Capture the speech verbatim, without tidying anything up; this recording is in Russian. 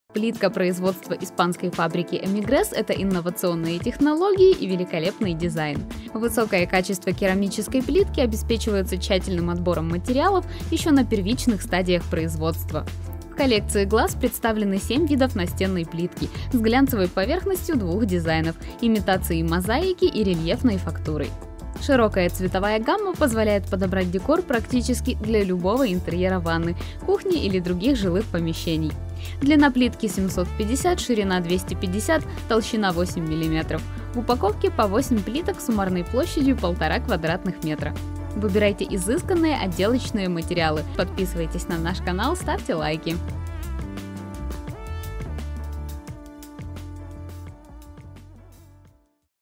Плитка производства испанской фабрики Emigres – это инновационные технологии и великолепный дизайн. Высокое качество керамической плитки обеспечивается тщательным отбором материалов еще на первичных стадиях производства. В коллекции глаз представлены семь видов настенной плитки с глянцевой поверхностью двух дизайнов, имитацией мозаики и рельефной фактурой. Широкая цветовая гамма позволяет подобрать декор практически для любого интерьера ванны, кухни или других жилых помещений. Длина плитки семьсот пятьдесят, ширина двести пятьдесят, толщина восемь миллиметров. В упаковке по восемь плиток с суммарной площадью полтора квадратных метра. Выбирайте изысканные отделочные материалы, подписывайтесь на наш канал, ставьте лайки.